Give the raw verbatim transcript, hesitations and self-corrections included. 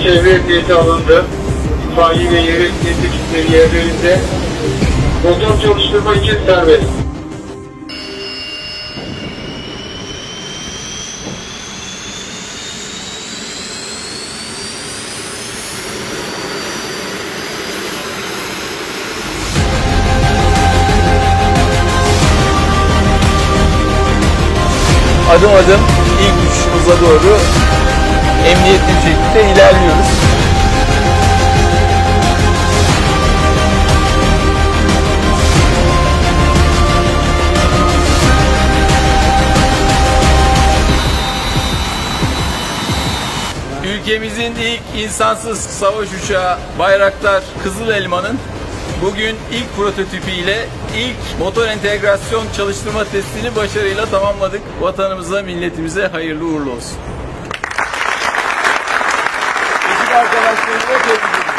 çevre emniyeti alındı. İtfaiye ve yer emniyeti ekipleri yerlerinde. Motor çalıştırma için serbest. Adım adım ilk uçuşumuza doğru emniyetli bir şekilde ilerliyoruz. Ülkemizin ilk insansız savaş uçağı Bayraktar Kızıl Elma'nın bugün ilk prototipiyle ilk motor entegrasyon çalıştırma testini başarıyla tamamladık. Vatanımıza, milletimize hayırlı uğurlu olsun. Ekip arkadaşlarımla tebrik ediyorum.